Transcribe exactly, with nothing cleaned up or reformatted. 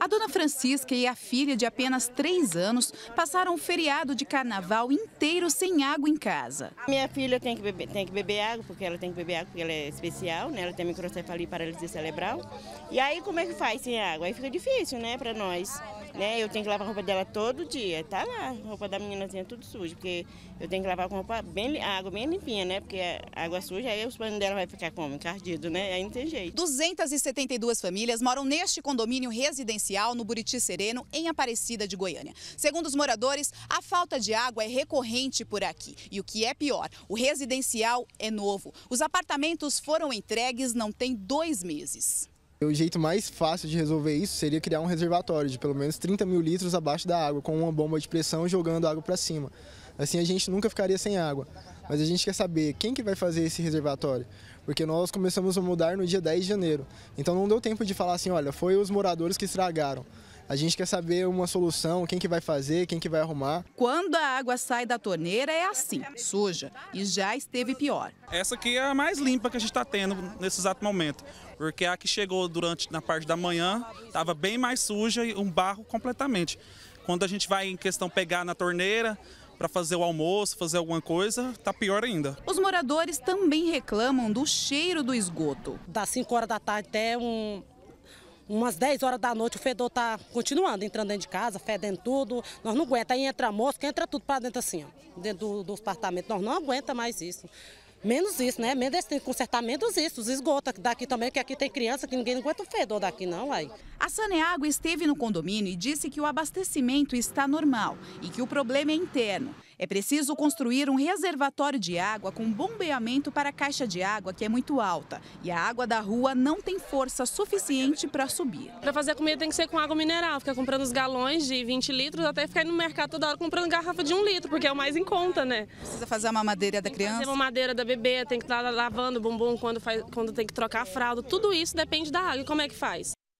A dona Francisca e a filha de apenas três anos passaram o feriado de carnaval inteiro sem água em casa. Minha filha tem que beber, tem que beber água, porque ela tem que beber água, porque ela é especial, né? Ela tem microcefalia e paralisia cerebral. E aí como é que faz sem água? Aí fica difícil, né, para nós. Né? Eu tenho que lavar a roupa dela todo dia, tá lá, a roupa da meninazinha tudo suja, porque eu tenho que lavar com roupa bem, a água bem limpinha, né? Porque a água suja, aí os panos dela vai ficar como? Encardido, né? Aí não tem jeito. duzentas e setenta e duas famílias moram neste condomínio residencial no Buriti Sereno, em Aparecida de Goiânia. Segundo os moradores, a falta de água é recorrente por aqui. E o que é pior, o residencial é novo. Os apartamentos foram entregues não tem dois meses. O jeito mais fácil de resolver isso seria criar um reservatório de pelo menos trinta mil litros abaixo da água, com uma bomba de pressão jogando água para cima. Assim a gente nunca ficaria sem água. Mas a gente quer saber quem que vai fazer esse reservatório, porque nós começamos a mudar no dia dez de janeiro. Então não deu tempo de falar assim, olha, foi os moradores que estragaram. A gente quer saber uma solução, quem que vai fazer, quem que vai arrumar. Quando a água sai da torneira é assim, suja, e já esteve pior. Essa aqui é a mais limpa que a gente está tendo nesse exato momento, porque a que chegou durante na parte da manhã estava bem mais suja e um barro completamente. Quando a gente vai em questão pegar na torneira para fazer o almoço, fazer alguma coisa, tá pior ainda. Os moradores também reclamam do cheiro do esgoto. Das cinco horas da tarde até um... umas dez horas da noite o fedor tá continuando, entrando dentro de casa, fedendo tudo. Nós não aguenta, aí entra mosca, entra tudo para dentro assim, ó, dentro do, do apartamento. Nós não aguenta mais isso. Menos isso, né? Menos esse tem que consertar menos isso, os esgotos daqui também, porque aqui tem criança que ninguém aguenta o fedor daqui não, aí. A Saneágua esteve no condomínio e disse que o abastecimento está normal e que o problema é interno. É preciso construir um reservatório de água com bombeamento para a caixa de água, que é muito alta. E a água da rua não tem força suficiente para subir. Para fazer comida tem que ser com água mineral. Ficar comprando os galões de vinte litros, até ficar indo no mercado toda hora comprando garrafa de um litro, porque é o mais em conta, né? Precisa fazer a mamadeira da criança? Fazer a mamadeira da bebê, tem que estar lavando o bumbum quando, faz, quando tem que trocar a fralda. Tudo isso depende da água. E como é que faz?